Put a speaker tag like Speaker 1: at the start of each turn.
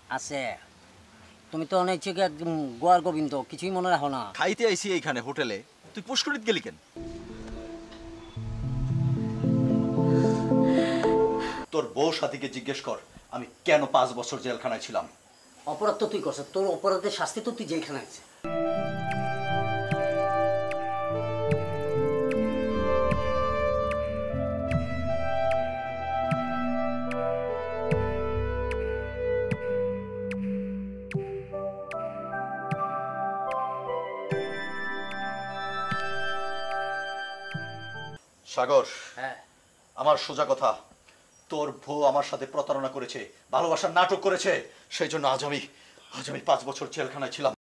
Speaker 1: আছে। তুমি তো অনেক থেকে গোয়ার গোবিন্দ, কিছুই মনে রাখো না।
Speaker 2: খাইতে আইছি এইখানে হোটেলে, তুই পুষ্করিত গেলি কেন? তোর বউ সাথীকে জিজ্ঞেস কর আমি কেন 5 বছর জেলখানায় ছিলাম।
Speaker 1: অপরাধ তো তুই করছ, তোর অপরাধের শাস্তি তো তুই জেলখানায় আছে।
Speaker 2: সাগর,
Speaker 1: হ্যাঁ,
Speaker 2: আমার সোজা কথা, তোর বউ আমার সাথে প্রতারণা করেছে, ভালোবাসার নাটক করেছে, সেই জন্য আজ আমি 5 বছর জেলখানায় ছিলাম।